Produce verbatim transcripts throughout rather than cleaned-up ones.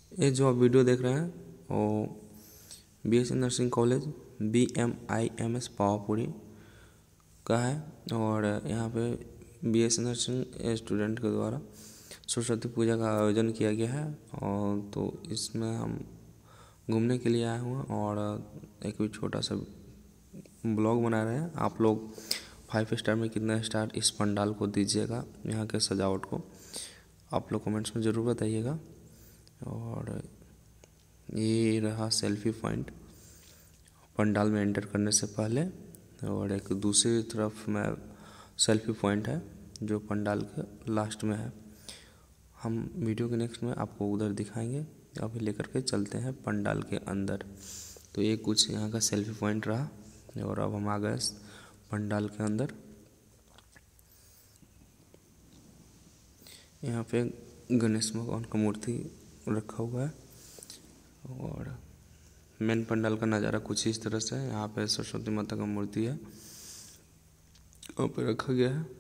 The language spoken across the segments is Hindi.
ये जो आप वीडियो देख रहे हैं वो B S C nursing college B M I M S Pawapuri का है। और यहाँ पे B S C nursing student के द्वारा सरस्वती पूजा का आयोजन किया गया है। और तो इसमें हम घूमने के लिए आए हुए हैं और एक भी छोटा सा ब्लॉग बना रहे हैं। आप लोग फाइव स्टार में कितना स्टार इस पंडाल को दीजिएगा, यहाँ के सजावट को आप लोग कमेंट्स में ज़रूर बताइएगा। और ये रहा सेल्फी पॉइंट पंडाल में एंटर करने से पहले, और एक दूसरी तरफ में सेल्फी पॉइंट है जो पंडाल के लास्ट में है। हम वीडियो के नेक्स्ट में आपको उधर दिखाएंगे। अभी लेकर के चलते हैं पंडाल के अंदर। तो ये कुछ यहाँ का सेल्फी पॉइंट रहा और अब हम आ गए पंडाल के अंदर। यहाँ पे गणेश भगवान का मूर्ति रखा हुआ है और मेन पंडाल का नज़ारा कुछ इस तरह से है। यहाँ पे सरस्वती माता का मूर्ति है वहाँ पे रखा गया है।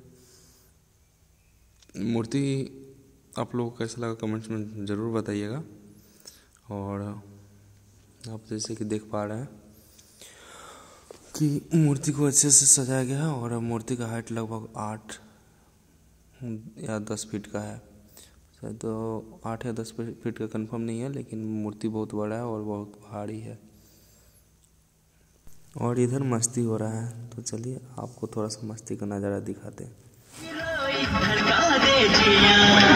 मूर्ति आप लोगों को कैसा लगा कमेंट्स में ज़रूर बताइएगा। और आप जैसे कि देख पा रहे हैं कि मूर्ति को अच्छे से सजाया गया है और मूर्ति का हाइट लगभग आठ या दस फीट का है। शायद तो आठ या दस फीट का कंफर्म नहीं है, लेकिन मूर्ति बहुत बड़ा है और बहुत भारी है। और इधर मस्ती हो रहा है, तो चलिए आपको थोड़ा सा मस्ती का नज़ारा दिखाते हैं।